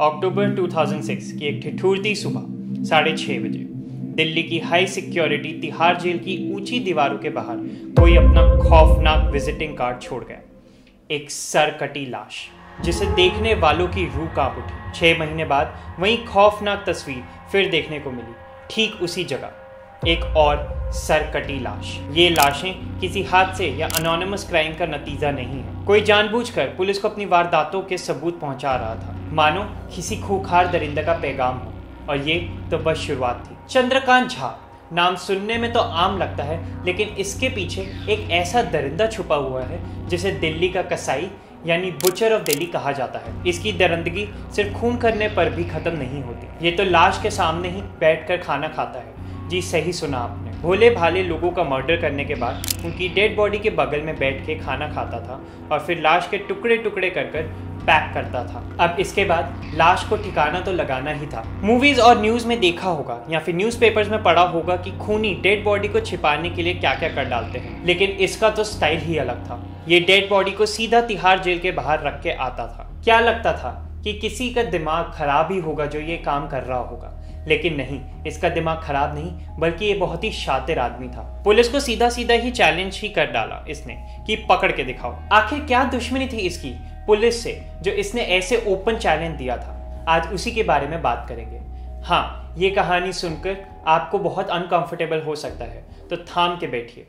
अक्टूबर 2006 की एक ठिठुरती सुबह 6:30 बजे दिल्ली की हाई सिक्योरिटी तिहाड़ जेल की ऊंची दीवारों के बाहर कोई अपना खौफनाक विजिटिंग कार्ड छोड़ गया। एक सरकटी लाश जिसे देखने वालों की रूह कांप उठी। 6 महीने बाद वही खौफनाक तस्वीर फिर देखने को मिली, ठीक उसी जगह एक और सरकटी लाश। ये लाशें किसी हादसे या अनोनिमस क्राइम का नतीजा नहीं है। कोई जानबूझकर पुलिस को अपनी वारदातों के सबूत पहुंचा रहा था, मानो किसी खूंखार दरिंदे का पैगाम हो। और ये तो बस शुरुआत थी। चंद्रकांत झा नाम सुनने में तो आम लगता है, लेकिन इसके पीछे एक ऐसा दरिंदा छुपा हुआ है जिसे दिल्ली का कसाई यानी बुचर ऑफ दिल्ली कहा जाता है। इसकी दरिंदगी सिर्फ खून करने पर भी खत्म नहीं होती। ये तो लाश के सामने ही बैठकर खाना खाता है। जी सही सुना आपने। भोले भाले लोगों का मर्डर करने के बाद उनकी डेड बॉडी के बगल में बैठ के खाना खाता था और फिर लाश के टुकड़े टुकड़े कर पैक करता था। अब इसके बाद लाश को ठिकाना तो लगाना ही था। मूवीज और न्यूज में देखा होगा या फिर न्यूज़पेपर्स में पढ़ा होगा कि खूनी डेड बॉडी को छिपाने के लिए क्या क्या कर डालते हैं, लेकिन इसका तो स्टाइल ही अलग था। ये डेड बॉडी को सीधा तिहाड़ जेल के बाहर रख के आता था। क्या लगता था कि किसी का दिमाग खराब ही होगा जो ये काम कर रहा होगा, लेकिन नहीं, इसका दिमाग खराब नहीं बल्कि ये बहुत ही शातिर आदमी था। पुलिस को सीधा सीधा ही चैलेंज ही कर डाला इसने कि पकड़ के दिखाओ। आखिर क्या दुश्मनी थी इसकी पुलिस से जो इसने ऐसे ओपन चैलेंज दिया था? आज उसी के बारे में बात करेंगे। हाँ, ये कहानी सुनकर आपको बहुत अनकंफर्टेबल हो सकता है, तो थाम के बैठिए।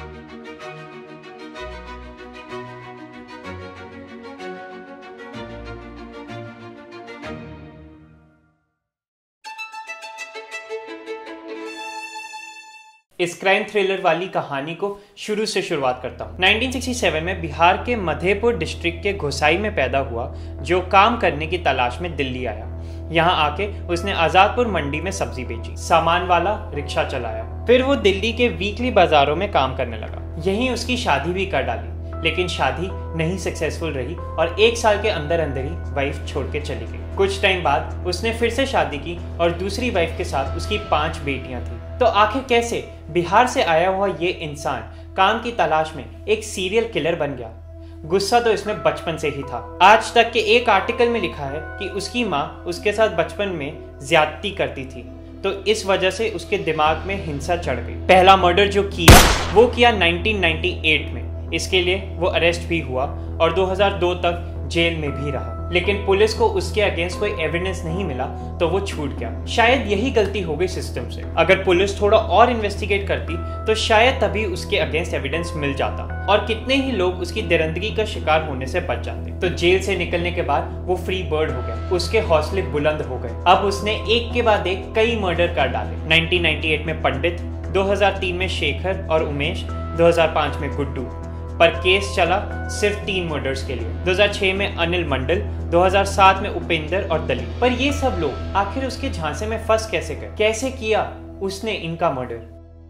इस क्राइम थ्रिलर वाली कहानी को शुरू से शुरुआत करता हूँ। 1967 में बिहार के मधेपुर डिस्ट्रिक्ट के घोसाई में पैदा हुआ, जो काम करने की तलाश में दिल्ली आया। यहाँ आके उसने आजादपुर मंडी में सब्जी बेची, सामान वाला रिक्शा चलाया। फिर वो दिल्ली के वीकली बाजारों में काम करने लगा। यहीं उसकी शादी भी कर डाली, लेकिन शादी नहीं सक्सेसफुल रही और 1 साल के अंदर अंदर ही वाइफ छोड़ के चली गई। कुछ टाइम बाद उसने फिर से शादी की और दूसरी वाइफ के साथ उसकी 5 बेटियां थी। तो आखिर कैसे बिहार से आया हुआ ये इंसान काम की तलाश में एक सीरियल किलर बन गया? गुस्सा तो इसमें बचपन से ही था। आज तक के एक आर्टिकल में लिखा है कि उसकी माँ उसके साथ बचपन में ज्यादती करती थी, तो इस वजह से उसके दिमाग में हिंसा चढ़ गई। पहला मर्डर जो किया वो किया 1998 में। इसके लिए वो अरेस्ट भी हुआ और 2002 तक जेल में भी रहा, लेकिन पुलिस को उसके अगेंस्ट कोई एविडेंस नहीं मिला तो वो छूट गया। शायद यही गलती हो गई सिस्टम से। अगर पुलिस थोड़ा और इन्वेस्टिगेट करती तो शायद तभी उसके अगेंस्ट एविडेंस मिल जाता और कितने ही लोग उसकी दरिंदगी का शिकार होने से बच जाते। तो जेल से निकलने के बाद वो फ्री बर्ड हो गया, उसके हौसले बुलंद हो गए। अब उसने एक के बाद एक कई मर्डर कर डाले। 1998 में पंडित, 2003 में शेखर और उमेश, 2005 में गुड्डू, पर केस चला सिर्फ 3 मर्डर्स के लिए। 2006 में अनिल मंडल, 2007 में उपेंद्र और दलीप। पर ये सब लोग आखिर उसके झांसे में फंस कैसे गए? कैसे किया उसने इनका मर्डर?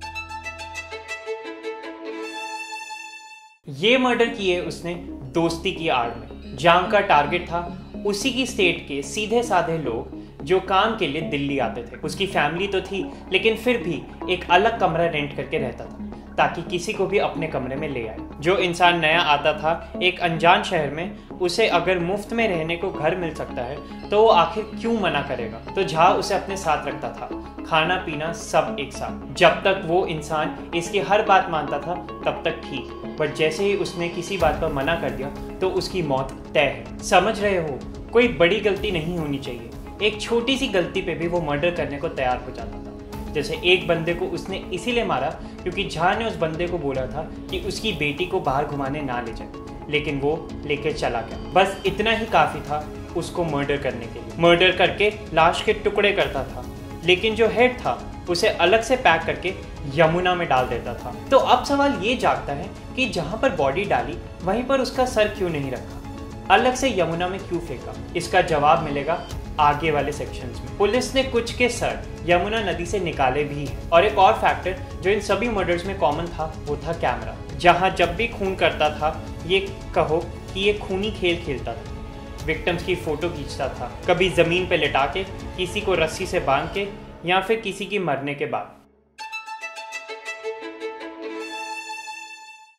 ये मर्डर किए उसने दोस्ती की आड़ में। जांग का टारगेट था उसी की स्टेट के सीधे साधे लोग जो काम के लिए दिल्ली आते थे। उसकी फैमिली तो थी, लेकिन फिर भी एक अलग कमरा रेंट करके रहता था ताकि किसी को भी अपने कमरे में ले आए। जो इंसान नया आता था एक अनजान शहर में, उसे अगर मुफ्त में रहने को घर मिल सकता है तो वो आखिर क्यों मना करेगा? तो झा उसे अपने साथ रखता था, खाना पीना सब एक साथ। जब तक वो इंसान इसकी हर बात मानता था तब तक ठीक, बट जैसे ही उसने किसी बात पर मना कर दिया तो उसकी मौत तय है। समझ रहे हो? कोई बड़ी गलती नहीं होनी चाहिए, एक छोटी सी गलती पे भी वो मर्डर करने को तैयार हो जाता था। जैसे एक बंदे को उसने इसीलिए मारा क्योंकि झा ने उस बंदे को बोला था कि उसकी बेटी को बाहर घुमाने ना ले जाए, लेकिन वो लेके चला गया। बस इतना ही काफी था उसको मर्डर करने के लिए। मर्डर करके लाश के टुकड़े करता था, लेकिन जो हेड था उसे अलग से पैक करके यमुना में डाल देता था। तो अब सवाल ये जागता है कि जहां पर बॉडी डाली वहीं पर उसका सर क्यों नहीं रखा, अलग से यमुना में क्यों फेंका? इसका जवाब मिलेगा आगे वाले सेक्शंस में। पुलिस ने कुछ के सर यमुना नदी से निकाले भी हैं। और एक और फैक्टर जो इन सभी मर्डर्स में कॉमन था वो था कैमरा। जहां जब भी खून करता था, ये कहो कि ये खूनी खेल खेलता था। विक्टिम्स की फोटो खींचता था, कभी जमीन पे लिटा के, किसी को रस्सी से बांध के, या फिर किसी की मरने के बाद।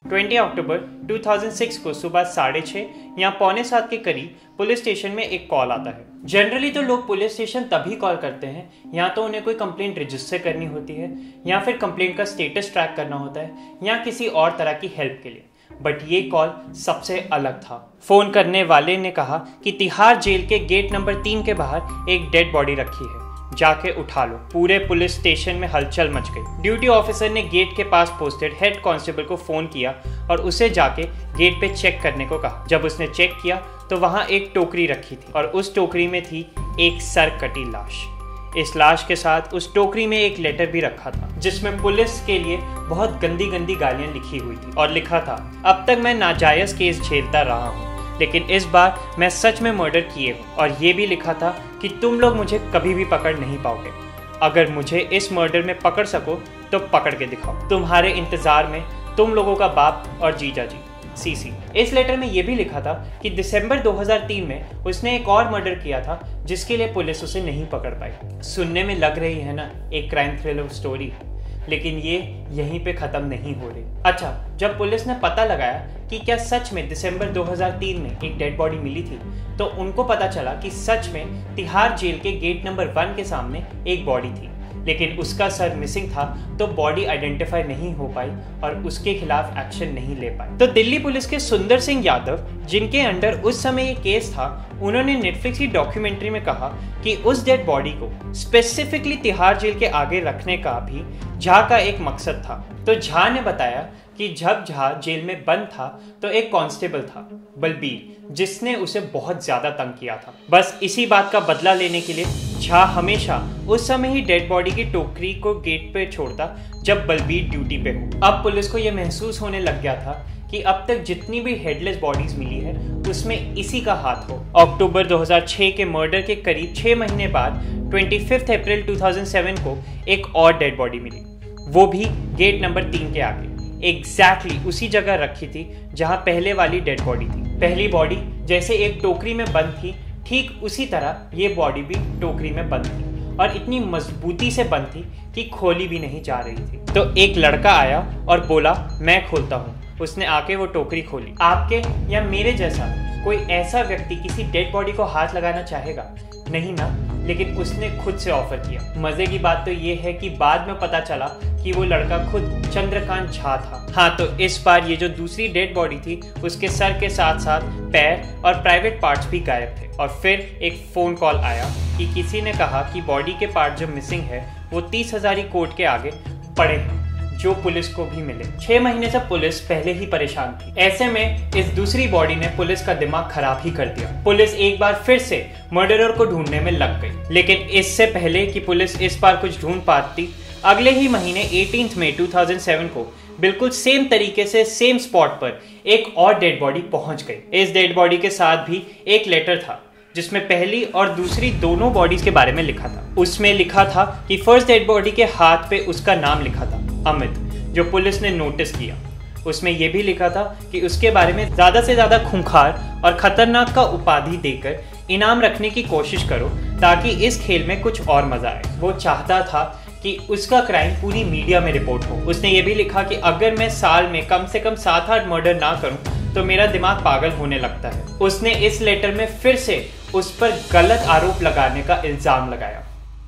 20 अक्टूबर 2006 को सुबह 6:30 या 6:45 के करीब पुलिस स्टेशन में एक कॉल आता है। जनरली तो लोग पुलिस स्टेशन तभी कॉल करते हैं या तो उन्हें कोई कंप्लेंट रजिस्टर करनी होती है, या फिर कंप्लेंट का स्टेटस ट्रैक करना होता है, या किसी और तरह की हेल्प के लिए। बट ये कॉल सबसे अलग था। फोन करने वाले ने कहा कि तिहाड़ जेल के गेट नंबर 3 के बाहर एक डेड बॉडी रखी है, जाके उठा लो। पूरे पुलिस स्टेशन में हलचल मच गई। ड्यूटी ऑफिसर ने गेट के पास पोस्टेड हेड कांस्टेबल को फोन किया और उसे जाके गेट पे चेक करने को कहा। जब उसने चेक किया तो वहां एक टोकरी रखी थी और उस टोकरी में थी एक सर कटी लाश। इस लाश के साथ उस टोकरी में एक लेटर भी रखा था जिसमें पुलिस के लिए बहुत गंदी गंदी गालियां लिखी हुई थी और लिखा था, अब तक मैं नाजायज केस झेलता रहा हूँ, लेकिन इस बार मैं सच में मर्डर किए हूँ। और ये भी लिखा था कि तुम लोग मुझे कभी भी पकड़ नहीं पाओगे। अगर मुझे इस मर्डर में पकड़ सको तो पकड़ के दिखाओ। तुम्हारे इंतजार में तुम लोगों का बाप और जीजा जी, सीसी। इस लेटर में यह भी लिखा था कि दिसंबर 2003 में उसने एक और मर्डर किया था जिसके लिए पुलिस उसे नहीं पकड़ पाई। सुनने में लग रही है ना एक क्राइम थ्रिलर स्टोरी, लेकिन ये यहीं पे खत्म नहीं हो रही। अच्छा, जब पुलिस ने पता लगाया कि क्या सच में दिसंबर 2003 में एक डेड बॉडी मिली थी, तो उनको पता चला कि सच में तिहाड़ जेल के गेट नंबर 1 के सामने एक बॉडी थी, लेकिन उसका सर मिसिंग था, तो बॉडी आइडेंटिफाई नहीं हो पाई और उसके खिलाफ एक्शन नहीं ले पाए। तो दिल्ली पुलिस के सुंदर सिंह यादव, जिनके अंडर उस समय ये केस था, उन्होंने नेटफ्लिक्स की डॉक्यूमेंट्री में कहा कि उस डेड बॉडी को स्पेसिफिकली तिहाड़ जेल के आगे रखने का भी झा का एक मकसद था। तो झा ने बताया कि जब झा जेल में बंद था तो एक कांस्टेबल था बलबीर, जिसने उसे बहुत ज्यादा तंग किया था। बस इसी बात का बदला लेने के लिए झा हमेशा उस समय ही डेड बॉडी की टोकरी को गेट पे छोड़ता जब बलबीर ड्यूटी पे हो। अब पुलिस को यह महसूस होने लग गया था कि अब तक जितनी भी हेडलेस बॉडीज मिली है उसमें इसी का हाथ हो। अक्टूबर 2006 के मर्डर के करीब 6 महीने बाद 25 अप्रैल 2007 को एक और डेड बॉडी मिली, वो भी गेट नंबर 3 के आगे, एग्जैक्टली उसी जगह रखी थी जहां पहले वाली डेड बॉडी थी। पहली बॉडी जैसे एक टोकरी में बंद थी, ठीक उसी तरह ये बॉडी भी टोकरी में बंद थी और इतनी मजबूती से बंद थी कि खोली भी नहीं जा रही थी। तो एक लड़का आया और बोला, मैं खोलता हूँ। उसने आके वो टोकरी खोली। आपके या मेरे जैसा कोई ऐसा व्यक्ति किसी डेड बॉडी को हाथ लगाना चाहेगा? नहीं ना, लेकिन उसने खुद से ऑफर किया। मजे की बात तो ये है कि बाद में पता चला कि वो लड़का खुद चंद्रकांत झा था। हाँ, तो इस बार ये जो दूसरी डेड बॉडी थी उसके सर के साथ साथ पैर और प्राइवेट पार्ट्स भी गायब थे। और फिर एक फोन कॉल आया कि किसी ने कहा कि बॉडी के पार्ट जो मिसिंग है वो 30,000 कोर्ट के आगे पड़े हैं, जो पुलिस को भी मिले। 6 महीने से पुलिस पहले ही परेशान थी। ऐसे में इस दूसरी बॉडी ने पुलिस का दिमाग खराब ही कर दिया। पुलिस एक बार फिर से मर्डरर को ढूंढने में लग गई, लेकिन इससे पहले कि पुलिस इस बार कुछ ढूंढ पाती, अगले ही महीने 18 मई 2007 को बिल्कुल सेम तरीके से सेम स्पॉट पर एक और डेड बॉडी पहुंच गई। इस डेड बॉडी के साथ भी एक लेटर था जिसमें पहली और दूसरी दोनों बॉडीज के बारे में लिखा था। उसमें लिखा था कि फर्स्ट डेड बॉडी के हाथ पे उसका नाम लिखा था, अमित, जो पुलिस ने नोटिस किया। उसमें यह भी लिखा था कि उसके बारे में ज्यादा से ज्यादा खूंखार और खतरनाक का उपाधि देकर इनाम रखने की कोशिश करो ताकि इस खेल में कुछ और मजा आए। वो चाहता था कि उसका क्राइम पूरी मीडिया में रिपोर्ट हो। उसने ये भी लिखा कि अगर मैं साल में कम से कम 7-8 मर्डर ना करूं तो मेरा दिमाग पागल होने लगता है। उसने इस लेटर में फिर से उस पर गलत आरोप लगाने का इल्जाम लगाया।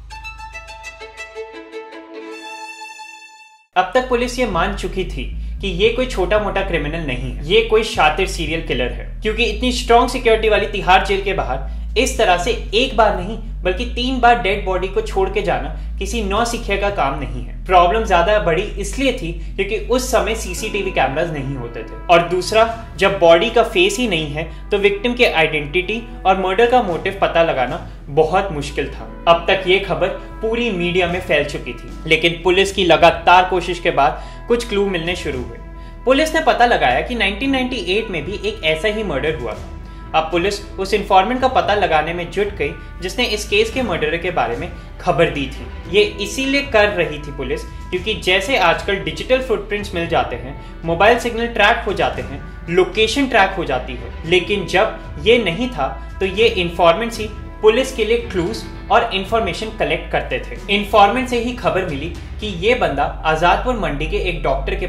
अब तक पुलिस ये मान चुकी थी कि ये कोई छोटा मोटा क्रिमिनल नहीं है, ये कोई शातिर सीरियल किलर है, क्योंकि इतनी स्ट्रॉन्ग सिक्योरिटी वाली तिहाड़ जेल के बाहर इस तरह से एक बार नहीं बल्कि 3 बार डेड बॉडी को छोड़ के जाना किसी नौसिखिए का काम नहीं है। प्रॉब्लम ज्यादा बड़ी इसलिए थी क्योंकि उस समय सीसीटीवी कैमरास नहीं होते थे, और दूसरा, जब बॉडी का फेस ही नहीं है तो विक्टिम के आइडेंटिटी और मर्डर का मोटिव पता लगाना बहुत मुश्किल था। अब तक ये खबर पूरी मीडिया में फैल चुकी थी, लेकिन पुलिस की लगातार कोशिश के बाद कुछ क्लू मिलने शुरू हुए। पुलिस ने पता लगाया कि 1998 में भी एक ऐसा ही मर्डर हुआ था। अब पुलिस उस इन्फॉर्मेंट का पता लगाने में जुट गई जिसने इस केस के मर्डर के बारे में खबर दी थी। ये इसीलिए कर रही थी पुलिस क्योंकि जैसे आजकल डिजिटल फुटप्रिंट्स मिल जाते हैं, मोबाइल सिग्नल ट्रैक हो जाते हैं, लोकेशन ट्रैक हो जाती है, लेकिन जब ये नहीं था तो ये इन्फॉर्मेंट्स ही पुलिस के लिए क्लूज और इंफॉर्मेशन कलेक्ट करते थे। इन्फॉर्मेंट से ही खबर मिली कि ये बंदा आजादपुर मंडी के एक डॉक्टर के पास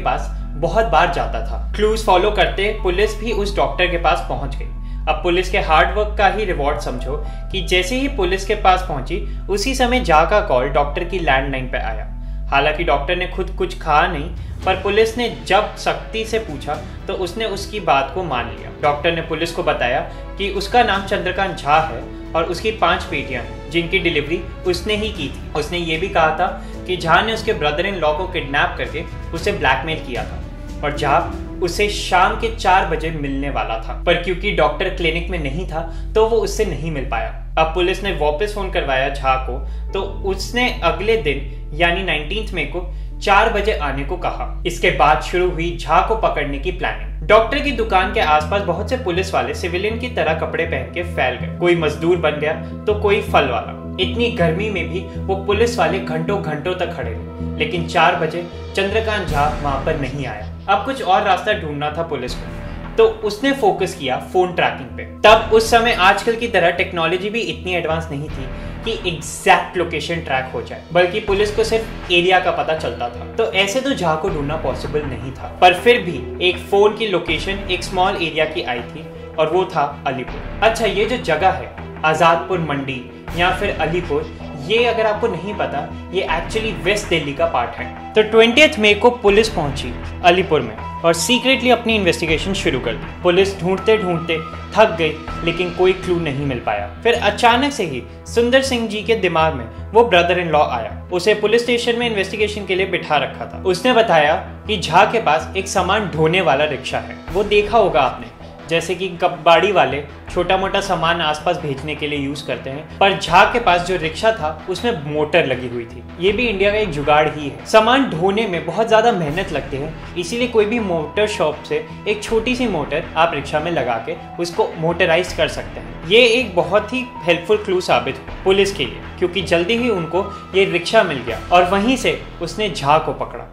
बहुत बार जाता था। क्लूज फॉलो करते पुलिस भी उस डॉक्टर के पास पहुंच गई। अब पुलिस के हार्डवर्क का ही रिवॉर्ड समझो कि जैसे ही पुलिस के पास पहुंची उसी समय झा का कॉल डॉक्टर की लैंडलाइन पे आया। हालांकि डॉक्टर ने खुद कुछ कहा नहीं, पर पुलिस ने जब सख्ती से पूछा तो उसने उसकी बात को मान लिया। डॉक्टर ने पुलिस को बताया कि उसका नाम चंद्रकांत झा है और उसकी 5 बेटियां हैं जिनकी डिलीवरी उसने ही की थी। उसने ये भी कहा था कि झा ने उसके ब्रदर इन लॉ को किडनैप करके उसे ब्लैकमेल किया था और झा उसे शाम के 4 बजे मिलने वाला था, पर क्योंकि डॉक्टर क्लिनिक में नहीं था तो वो उससे नहीं मिल पाया। अब पुलिस ने वापस फोन करवाया झा को, तो उसने अगले दिन यानी 19 मई को 4 बजे आने को कहा। इसके बाद शुरू हुई झा को पकड़ने की प्लानिंग। डॉक्टर की दुकान के आसपास बहुत से पुलिस वाले सिविलियन की तरह कपड़े पहन के फैल गए। कोई मजदूर बन गया तो कोई फल वाला। इतनी गर्मी में भी वो पुलिस वाले घंटों घंटों तक खड़े रहे, लेकिन 4 बजे चंद्रकांत झा वहां पर नहीं आया। अब कुछ और रास्ता ढूंढना था पुलिस को, तो उसने फोकस किया फोन ट्रैकिंग पे। तब उस समय आजकल की तरह टेक्नोलॉजी भी इतनी एडवांस नहीं थी कि एग्जैक्ट लोकेशन ट्रैक हो जाए, बल्कि पुलिस को सिर्फ एरिया का पता चलता था। तो ऐसे तो झा को ढूंढना पॉसिबल नहीं था, पर फिर भी एक फोन की लोकेशन एक स्मॉल एरिया की आई थी और वो था अलीपुर। अच्छा, ये जो जगह है आजादपुर मंडी या फिर अलीपुर, ये अगर आपको नहीं पता, ये एक्चुअली वेस्ट दिल्ली का पार्ट है। तो 20 मई को पुलिस पहुंची अलीपुर में और सीक्रेटली अपनी इन्वेस्टिगेशन शुरू कर दी। पुलिस ढूंढते ढूंढते थक गई, लेकिन कोई क्लू नहीं मिल पाया। फिर अचानक से ही सुंदर सिंह जी के दिमाग में वो ब्रदर इन लॉ आया। उसे पुलिस स्टेशन में इन्वेस्टिगेशन के लिए बिठा रखा था। उसने बताया कि झा के पास एक सामान ढोने वाला रिक्शा है। वो देखा होगा आपने, जैसे कि कबाड़ी वाले छोटा मोटा सामान आसपास भेजने के लिए यूज करते हैं, पर झा के पास जो रिक्शा था उसमें मोटर लगी हुई थी। ये भी इंडिया का एक जुगाड़ ही है। सामान ढोने में बहुत ज्यादा मेहनत लगती है, इसीलिए कोई भी मोटर शॉप से एक छोटी सी मोटर आप रिक्शा में लगा के उसको मोटराइज कर सकते हैं। ये एक बहुत ही हेल्पफुल क्लू साबित हुआ पुलिस के लिए, क्योंकि जल्दी ही उनको ये रिक्शा मिल गया और वहीं से उसने झा को पकड़ा।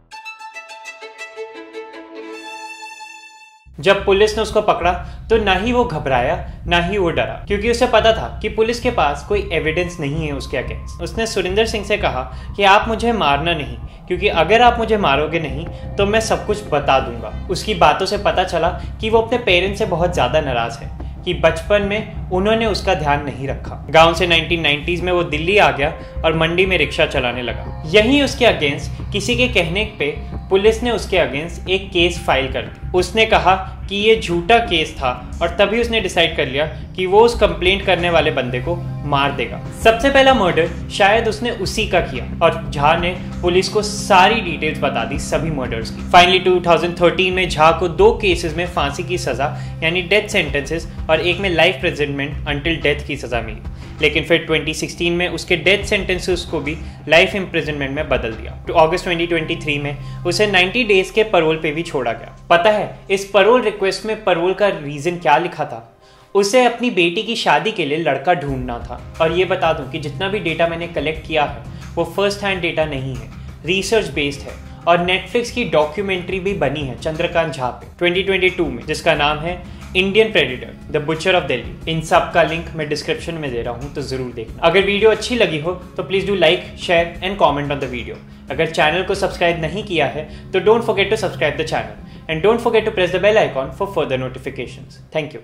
जब पुलिस ने उसको पकड़ा तो ना ही वो घबराया ना ही वो डरा, क्योंकि उसे पता था कि पुलिस के पास कोई एविडेंस नहीं है उसके अगेंस्ट। उसने सुरिंदर सिंह से कहा कि आप मुझे मारना नहीं, क्योंकि अगर आप मुझे मारोगे नहीं तो मैं सब कुछ बता दूंगा। उसकी बातों से पता चला कि वो अपने पेरेंट्स से बहुत ज्यादा नाराज है कि बचपन में उन्होंने उसका ध्यान नहीं रखा। गांव से 1990s में वो दिल्ली आ गया और मंडी में रिक्शा चलाने लगा। यहीं उसके अगेंस्ट किसी के कहने पे पुलिस ने उसके अगेंस्ट एक केस फाइल कर दी। उसने कहा कि ये झूठा केस था और तभी उसने डिसाइड कर लिया कि वो उस कंप्लेंट करने वाले बंदे को मार देगा। सबसे पहला मर्डर शायद उसने उसी का किया और झा ने पुलिस को सारी डिटेल्स बता दी सभी मर्डर्स की। फाइनली 2013 में झा को 2 केसेस में फांसी की सजा यानी डेथ सेंटेंसेस और एक में लाइफ प्रिजनमेंट अंटिल डेथ की सजा मिली, लेकिन फिर 2016 में उसके डेथ सेंटेंसेस को भी लाइफ इम्प्रिजनमेंट में बदल दिया। तो अगस्त 2023 में उसे 90 डेज के पैरोल पे भी छोड़ा गया। पता है इस पैरोल रिक्वेस्ट में पैरोल का रीजन क्या लिखा था? उसे अपनी बेटी की शादी के लिए लड़का ढूंढना था। और ये बता दूं कि जितना भी डेटा मैंने कलेक्ट किया है वो फर्स्ट हैंड डेटा नहीं है, रिसर्च बेस्ड है और नेटफ्लिक्स की डॉक्यूमेंट्री भी बनी है चंद्रकांत झा पे 2022 में, जिसका नाम है Indian predator the butcher of Delhi. इन सब का लिंक मैं डिस्क्रिप्शन में दे रहा हूँ, तो जरूर देखना। अगर वीडियो अच्छी लगी हो तो please do like, share and comment on the video. अगर चैनल को सब्सक्राइब नहीं किया है तो don't forget to subscribe the channel and don't forget to press the bell icon for further notifications. Thank you.